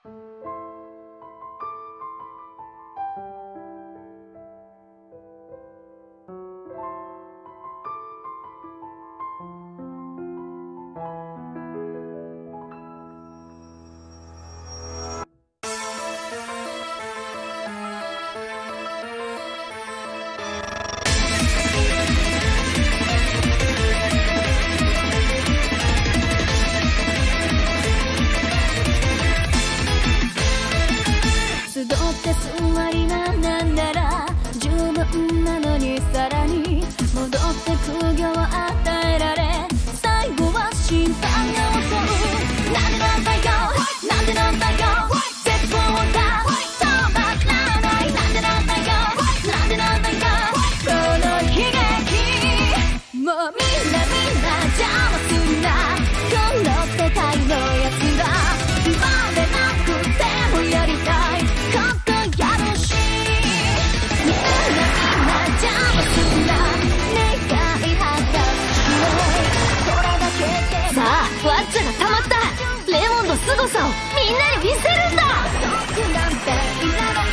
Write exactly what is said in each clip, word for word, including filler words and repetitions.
座りななんなら十分なのにさらに戻って苦行を与えられ最後は審判が襲う。なんでなんだよなんでなんだよ絶望が止まらない。なんでなんだよなんでなんだよこの悲劇もうみんなみんな邪魔すんなこの世界のやつらバレなくてもやりたいことやるしみんなみんな邪魔すんな願い果たしないこれだけでさあワッチャがたまったレモンの凄さをみんなに見せるんだ。僕なんていらない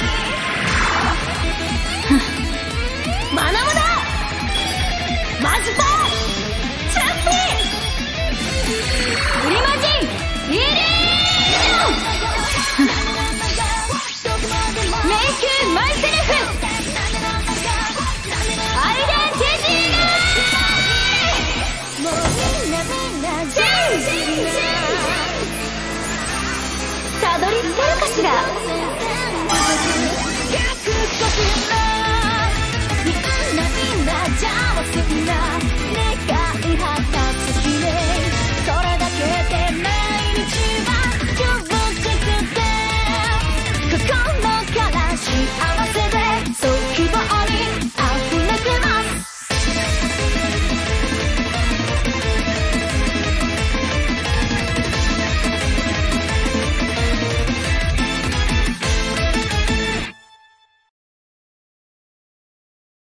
マナムだマジパーチャンピープリマジンリリーメイキューマイセルフアイデンティティもうみんなみんなチェンジたどり着けるかしら。